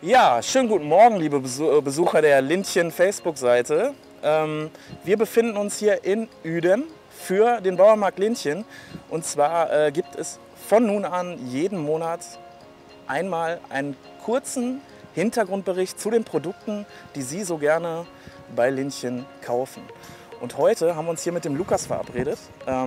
Ja, schönen guten Morgen, liebe Besucher der Lindchen Facebook-Seite. Wir befinden uns hier in Uedem für den Bauernmarkt Lindchen. Und zwar gibt es von nun an jeden Monat einmal einen kurzen Hintergrundbericht zu den Produkten, die Sie so gerne bei Lindchen kaufen. Und heute haben wir uns hier mit dem Lukas verabredet.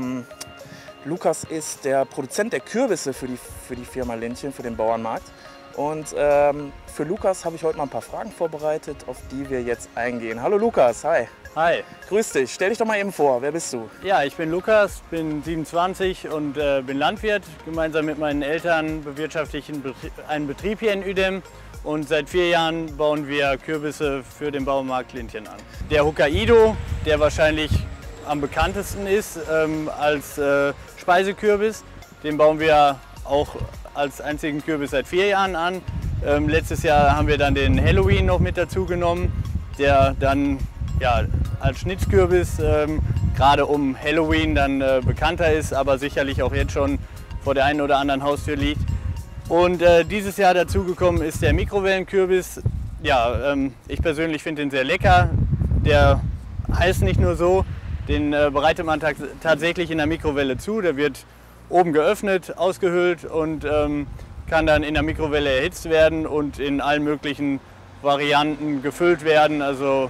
Lukas ist der Produzent der Kürbisse für die Firma Lindchen, für den Bauernmarkt. Und für Lukas habe ich heute mal ein paar Fragen vorbereitet, auf die wir jetzt eingehen. Hallo Lukas, hi. Hi. Grüß dich, stell dich doch mal eben vor, wer bist du? Ja, ich bin Lukas, bin 27 und bin Landwirt. Gemeinsam mit meinen Eltern bewirtschafte ich einen Betrieb hier in Uedem. Und seit 4 Jahren bauen wir Kürbisse für den Bauernmarkt Lindchen an. Der Hokkaido, der wahrscheinlich am bekanntesten ist als Speisekürbis, den bauen wir auch als einzigen Kürbis seit 4 Jahren an. Letztes Jahr haben wir dann den Halloween noch mit dazu genommen, der dann ja, als Schnitzkürbis gerade um Halloween dann bekannter ist, aber sicherlich auch jetzt schon vor der einen oder anderen Haustür liegt. Und dieses Jahr dazugekommen ist der Mikrowellenkürbis. Ja, ich persönlich finde den sehr lecker. Der heißt nicht nur so, den bereitet man tatsächlich in der Mikrowelle zu. Der wird oben geöffnet, ausgehöhlt und kann dann in der Mikrowelle erhitzt werden und in allen möglichen Varianten gefüllt werden. Also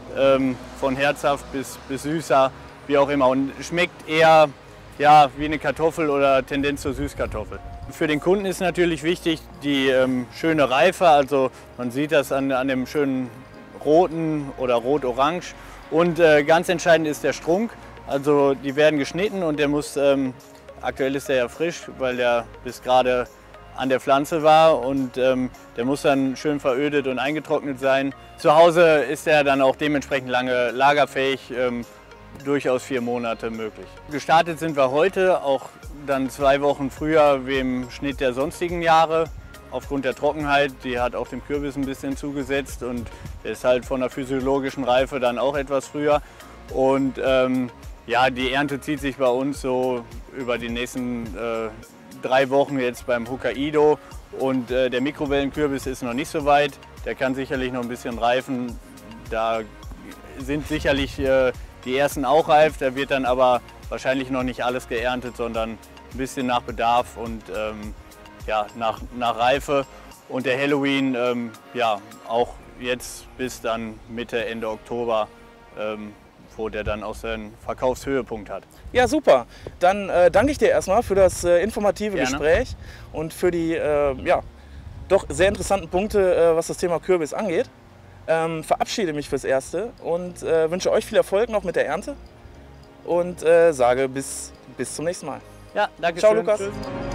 von herzhaft bis süßer, wie auch immer. Und schmeckt eher ja, wie eine Kartoffel oder Tendenz zur Süßkartoffel. Für den Kunden ist natürlich wichtig die schöne Reife, also man sieht das an dem schönen roten oder rot-orange. Und ganz entscheidend ist der Strunk, also die werden geschnitten und der muss, aktuell ist der ja frisch, weil der bis gerade an der Pflanze war und der muss dann schön verödet und eingetrocknet sein. Zu Hause ist er dann auch dementsprechend lange lagerfähig, durchaus 4 Monate möglich. Gestartet sind wir heute, auch dann 2 Wochen früher wie im Schnitt der sonstigen Jahre. Aufgrund der Trockenheit, die hat auch dem Kürbis ein bisschen zugesetzt und der ist halt von der physiologischen Reife dann auch etwas früher. Und ja, die Ernte zieht sich bei uns so über die nächsten 3 Wochen jetzt beim Hokkaido. Und der Mikrowellenkürbis ist noch nicht so weit, der kann sicherlich noch ein bisschen reifen. Da sind sicherlich die ersten auch reif, da wird dann aber wahrscheinlich noch nicht alles geerntet, sondern ein bisschen nach Bedarf und ja, nach Reife. Und der Halloween ja, auch jetzt bis dann Mitte, Ende Oktober, wo der dann auch seinen Verkaufshöhepunkt hat. Ja, super. Dann danke ich dir erstmal für das informative Gerne. Gespräch und für die ja, doch sehr interessanten Punkte, was das Thema Kürbis angeht. Verabschiede mich fürs Erste und wünsche euch viel Erfolg noch mit der Ernte und sage bis zum nächsten Mal. Ja, danke Ciao, schön. Lukas. Tschüss.